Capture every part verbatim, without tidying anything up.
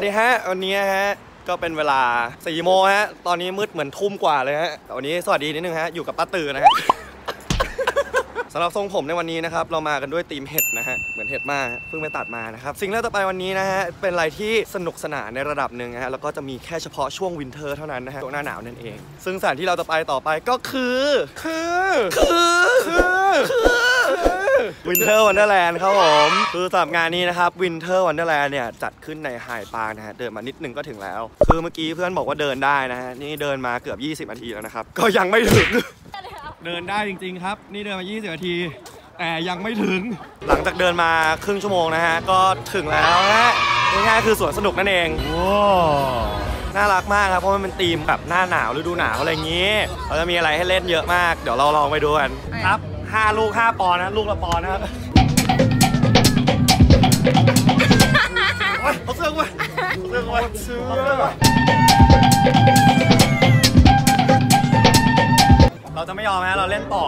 ดีฮะวันนี้ฮะก็เป็นเวลาสี่โมงฮะตอนนี้มืดเหมือนทุ่มกว่าเลยฮะแต่วันนี้สวัสดีนิดนึงฮะอยู่กับป้าตื่นนะฮะสำหรับทรงผมในวันนี้นะครับเรามากันด้วยธีมเห็ดนะฮะเหมือนเห็ดมากเพิ่งไปตัดมานะครับสิ่งแรกต่อไปวันนี้นะฮะเป็นอะไรที่สนุกสนานในระดับหนึ่งฮะแล้วก็จะมีแค่เฉพาะช่วงวินเทอร์เท่านั้นนะฮะช่วงหน้าหนาวนั่นเองซึ่งสถานที่เราจะไปต่อไปก็คือคือคือคือวินเทอร์วันเดอร์แลนด์ครับผมคือสำหรับงานนี้นะครับวินเทอร์วันเดอร์แลนด์เนี่ยจัดขึ้นในไฮปาร์คนะฮะเดินมานิดนึงก็ถึงแล้วคือเมื่อกี้เพื่อนบอกว่าเดินได้นะฮะนี่เดินมาเกือบยี่สิบนาทีแล้วนะครับก็ยังไม่ถึงเดินได้จริงๆครับนี่เดินมายี่สิบนาทีแต่ยังไม่ถึงหลังจากเดินมาครึ่งชั่วโมงนะฮะก็ถึงแล้วฮะง่ายๆคือสวนสนุกนั่นเองว้าวน่ารักมากครับเพราะมันเป็นธีมแบบหน้าหนาวฤดูหนาวอะไรอย่างนี้เราจะมีอะไรให้เล่นเยอะมากเดี๋ยวเราลองไปดูกันครับห้าลูกห้าปอนด์นะลูกละปอนด์นะครับเอาเสื้อกูไปเสื้อกูไปเสื้อเราจะไม่ยอมนะเราเล่นต่อ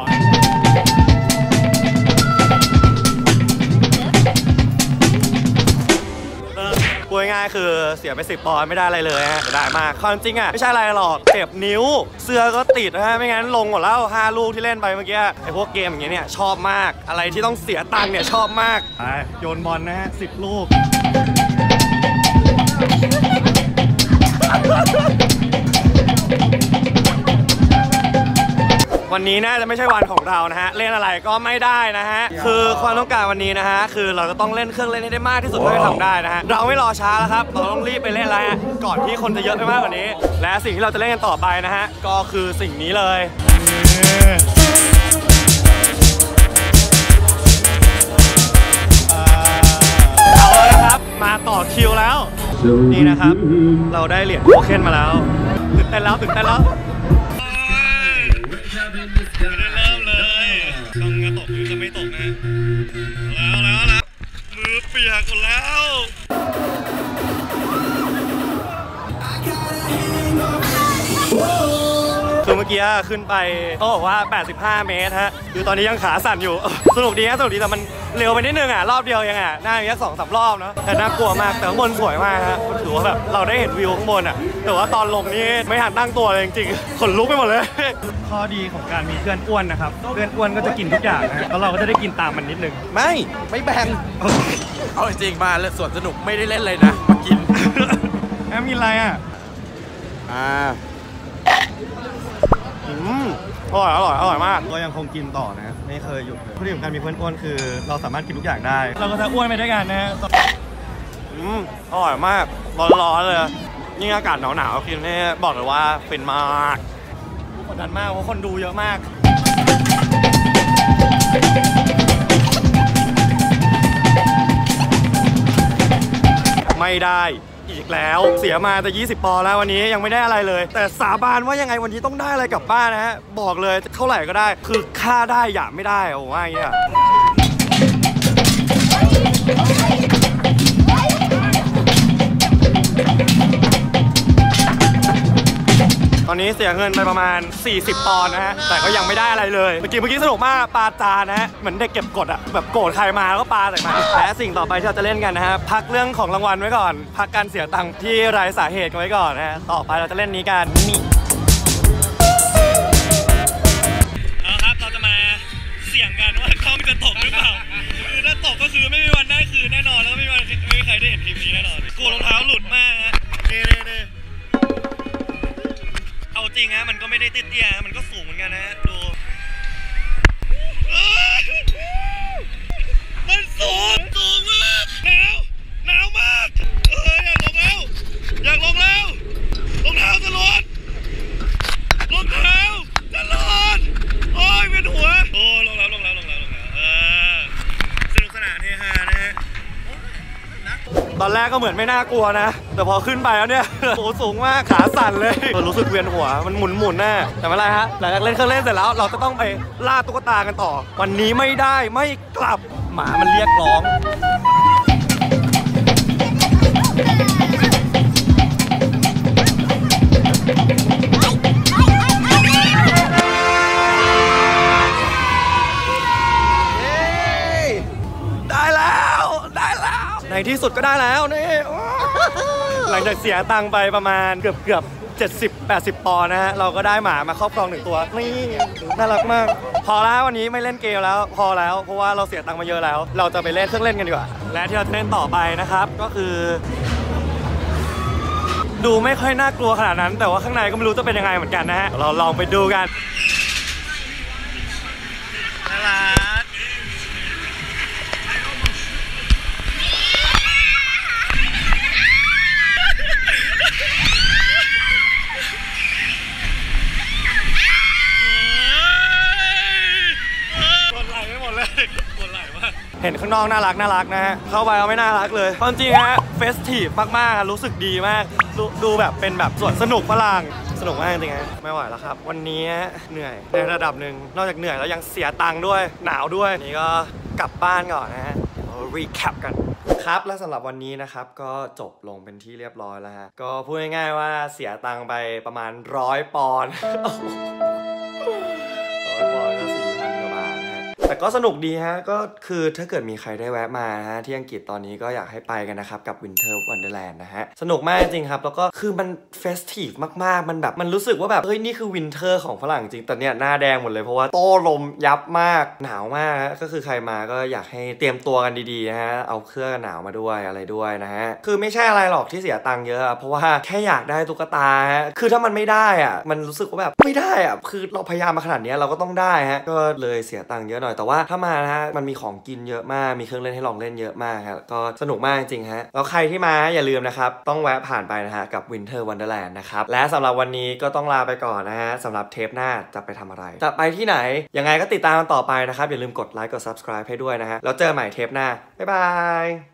พูดง่ายๆคือเสียไปสิบปอนด์ไม่ได้อะไรเลยฮะได้มากความจริงอ่ะไม่ใช่อะไรหรอกเจ็บนิ้วเสื้อก็ติดนะฮะไม่งั้นลงหมดแล้วห้าลูกที่เล่นไปเมื่อกี้ไอ้พวกเกมอย่างเงี้ยเนี่ยชอบมากอะไรที่ต้องเสียตังค์เนี่ยชอบมากไปโยนบอลนะฮะสิบลูกวันนี้น่าจะไม่ใช่วันของเรานะฮะเล่นอะไรก็ไม่ได้นะฮะคือความต้องการวันนี้นะฮะคือเราจะต้องเล่นเครื่องเล่นให้ได้มากที่สุดเท่าที่ทำได้นะฮะเราไม่รอช้าแล้วครับเราต้องรีบไปเล่นแล้วฮะก่อนที่คนจะเยอะไปมากกว่านี้และสิ่งที่เราจะเล่นกันต่อไปนะฮะก็คือสิ่งนี้เลยเอาเลยนะครับมาต่อคิวแล้วนี่นะครับเราได้เหรียญโทเค็นมาแล้วตื่นเต้นแล้วตื่นเต้นแล้วไม่ได้เริ่มเลยต้องจะตกหรือจะไม่ตกนะแล้วแล้วแล้วมือเปียกหมดแล้วคือเมื่อกี้ขึ้นไปเขาบอกว่าแปดสิบห้าเมตรฮะคือตอนนี้ยังขาสั่นอยู่สนุกดีฮะสนุกดีแต่มันเร็วไปนิดนึงอ่ะรอบเดียวยังอ่ะน่าจะสองสามรอบเนาะแต่น่ากลัวมากแต่ข้างบนสวยมากฮะถือว่าแบบเราได้เห็นวิวข้างบนอ่ะแต่ว่าตอนลงนี่ไม่หันตั้งตัวเลยจริงๆขนลุกไปหมดเลยข้อดีของการมีเพื่อนอ้วนนะครับเพื่อนอ้วนก็จะกินทุกอย่างนะแล้วเราก็จะได้กินตามมันนิดนึงไม่ไม่แบ่งเอาจริงมาเลยสวนสนุกไม่ได้เล่นเลยนะมากินแอมกินอะไรอ่ะอ่าอืมอร่อยอร่อยอร่อยมากก็ยังคงกินต่อนะไม่เคยหยุดเลยข้อดีของการมีเพื่อนอ้วนคือเราสามารถกินทุกอย่างได้เราก็จะอ้วนไปด้วยกันนะอืมอร่อยมากร้อนๆเลยยิ่งอากาศหนาวๆกินนี่บอกเลยว่าเป็นมากกดดันมากเพราะคนดูเยอะมากไม่ได้อีกแล้วเสียมาแต่ยี่สิบปอนด์แล้ววันนี้ยังไม่ได้อะไรเลยแต่สาบานว่ายังไงวันนี้ต้องได้อะไรกลับบ้านนะฮะบอกเลยเท่าไหร่ก็ได้คือค่าได้อย่าไม่ได้โอ้ว่าอย่างเงี้ยตอนนี้เสียเงินไปประมาณสี่สิบปอนด์นะฮะแต่ก็ยังไม่ได้อะไรเลยเมื่อกี้เมื่อกี้สนุกมากปาจานนะฮะเหมือนเด็กเก็บกดอะแบบโกรธใครมาก็ปาใส่มาและสิ่งต่อไปที่เราจะเล่นกันนะฮะพักเรื่องของรางวัลไว้ก่อนพักการเสียตังค์ที่ไร้สาเหตุกันไว้ก่อนนะฮะต่อไปเราจะเล่นนี้กันนี่เอาครับเราจะมาเสี่ยงกันว่ากล้องจะตกหรือเปล่าคือถ้าตกก็คือไม่มีวันได้คืนแน่นอนแล้วไม่มีวันไม่มีใครได้เห็นคลิปนี้แน่นอนกลัวรองเท้าหลุดมากฮะนี่นี่นี่เอาจริงฮะมันก็ไม่ได้เตี้ยๆมันก็สูงเหมือนกันนะดูมันสูงสูงมากหนาวหนาวมากเอ้ยอยากลงแล้วอยากลงแล้วรองเท้าจะหลุดรองเท้าจะหลุดโอ้ยเวียนหัวโอ้ลงแล้วลงแล้วลงแล้วลงแล้วเออสนุกสนานเฮฮานะฮะตอนแรกก็เหมือนไม่น่ากลัวนะแต่พอขึ้นไปแล้วเนี่ยโอ้สูงมากขาสั่นเลยรู้สึกเวียนหัวมันหมุนหมุนแน่แต่ไม่เป็นไรฮะหลังจากเล่นเครื่องเล่นเสร็จแล้วเราจะต้องไปล่าตุ๊กตากันต่อวันนี้ไม่ได้ไม่กลับหมามันเรียกร้องในที่สุดก็ได้แล้วนี่หลังจากเสียตังค์ไปประมาณเกือบเกือบเจ็ดสิบ แปดสิบปอนด์นะฮะเราก็ได้หมามาครอบครองหนึ่งตัวนี่น่ารักมากพอแล้ววันนี้ไม่เล่นเกมแล้วพอแล้วเพราะว่าเราเสียตังค์มาเยอะแล้วเราจะไปเล่นเครื่องเล่นกันดีกว่าและที่เราจะเล่นต่อไปนะครับก็คือดูไม่ค่อยน่ากลัวขนาดนั้นแต่ว่าข้างในก็ไม่รู้จะเป็นยังไงเหมือนกันนะฮะเราลองไปดูกันน่ารักเห็นข้างนอกน่ารักน่ารักนะฮะเข้าไปเอาไม่น่ารักเลยความจริงฮะเฟสทีฟมากๆรู้สึกดีมากดูดูแบบเป็นแบบสวนสนุกฝรั่งสนุกมากจริงๆฮะไม่ไหวแล้วครับวันนี้เหนื่อยในระดับหนึ่งนอกจากเหนื่อยแล้วยังเสียตังค์ด้วยหนาวด้วยนี่ก็กลับบ้านก่อนนะฮะรีแคปกันครับและสำหรับวันนี้นะครับก็จบลงเป็นที่เรียบร้อยแล้วฮะก็พูดง่ายๆว่าเสียตังค์ไปประมาณร้อยปอนด์ร้อยปอนด์ก็สี่พันกว่าบาทนะฮะแต่ก็สนุกดีฮะก็คือถ้าเกิดมีใครได้แวะมาฮะที่อังกฤษตอนนี้ก็อยากให้ไปกันนะครับกับ Winter Wonderland นะฮะสนุกมากจริงครับแล้วก็คือมันเฟสทีฟมากๆมันแบบมันรู้สึกว่าแบบเฮ้ยนี่คือวินเทอร์ของฝรั่งจริงแต่เนี่ยหน้าแดงหมดเลยเพราะว่าโต้ลมยับมากหนาวมากก็คือใครมาก็อยากให้เตรียมตัวกันดีๆนะฮะเอาเครื่องหนาวมาด้วยอะไรด้วยนะฮะคือไม่ใช่อะไรหรอกที่เสียตังค์เยอะเพราะว่าแค่อยากได้ตุ๊กตาฮะคือถ้ามันไม่ได้อ่ะมันรู้สึกว่าแบบไม่ได้อ่ะคือเราพยายามมาขนาดนี้เราก็ต้องได้ฮะก็เลยเสียตังค์เยอะหน่อยแต่ว่าถ้ามานะฮะมันมีของกินเยอะมากมีเครื่องเล่นให้ลองเล่นเยอะมากครับก็สนุกมากจริงๆฮะแล้วใครที่มาอย่าลืมนะครับต้องแวะผ่านไปนะฮะกับ Winter Wonderland นะครับและสำหรับวันนี้ก็ต้องลาไปก่อนนะฮะสำหรับเทปหน้าจะไปทำอะไรจะไปที่ไหนยังไงก็ติดตามกันต่อไปนะครับอย่าลืมกดไลค์กด ซับสไครบ์ ให้ด้วยนะฮะแล้วเจอใหม่เทปหน้าบ๊ายบาย